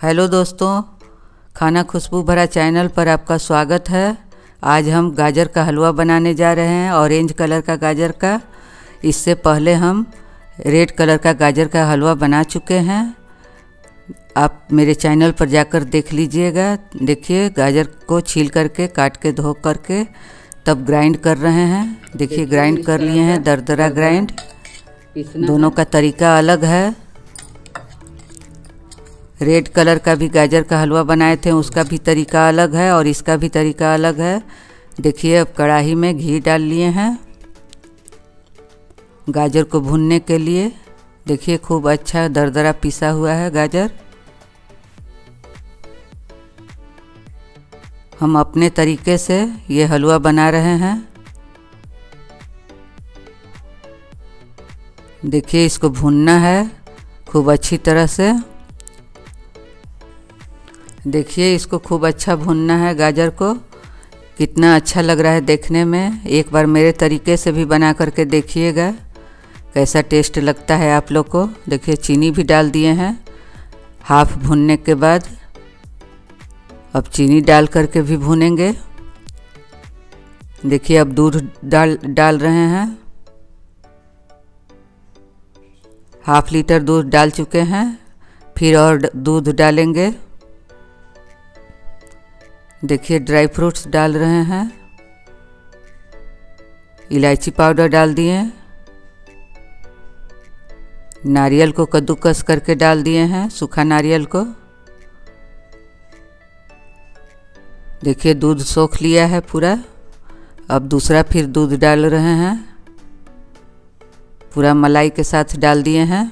Hello दोस्तों, खाना खुशबू भरा चैनल पर आपका स्वागत है। आज हम गाजर का हलवा बनाने जा रहे हैं, ऑरेंज कलर का गाजर का। इससे पहले हम रेड कलर का गाजर का हलवा बना चुके हैं। आप मेरे चैनल पर जाकर देख लीजिएगा। देखिए, गाजर को छील करके, काट के, धो करके तब ग्राइंड कर रहे हैं। देखिए, ग्राइंड कर लिए हैं, दरदरा ग्राइंड। दोनों का तरीका अलग है। रेड कलर का भी गाजर का हलवा बनाए थे, उसका भी तरीका अलग है और इसका भी तरीका अलग है। देखिए, अब कढ़ाई में घी डाल लिए हैं गाजर को भूनने के लिए। देखिए, खूब अच्छा दरदरा पिसा हुआ है गाजर। हम अपने तरीके से ये हलवा बना रहे हैं। देखिए, इसको भूनना है खूब अच्छी तरह से। देखिए, इसको खूब अच्छा भूनना है गाजर को। कितना अच्छा लग रहा है देखने में। एक बार मेरे तरीके से भी बना करके देखिएगा कैसा टेस्ट लगता है आप लोग को। देखिए, चीनी भी डाल दिए हैं हाफ भूनने के बाद। अब चीनी डाल करके भी भूनेंगे। देखिए, अब दूध डाल रहे हैं। हाफ लीटर दूध डाल चुके हैं, फिर और दूध डालेंगे। देखिए, ड्राई फ्रूट्स डाल रहे हैं। इलायची पाउडर डाल दिए। नारियल को कद्दूकस करके डाल दिए हैं, सूखा नारियल को। देखिए, दूध सोख लिया है पूरा। अब दूसरा फिर दूध डाल रहे हैं, पूरा मलाई के साथ डाल दिए हैं।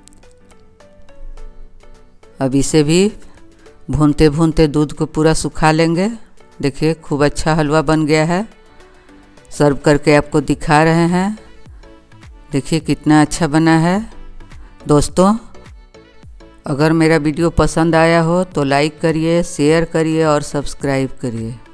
अब इसे भी भूनते भूनते दूध को पूरा सुखा लेंगे। देखिए, खूब अच्छा हलवा बन गया है। सर्व करके आपको दिखा रहे हैं। देखिए, कितना अच्छा बना है। दोस्तों, अगर मेरा वीडियो पसंद आया हो तो लाइक करिए, शेयर करिए और सब्सक्राइब करिए।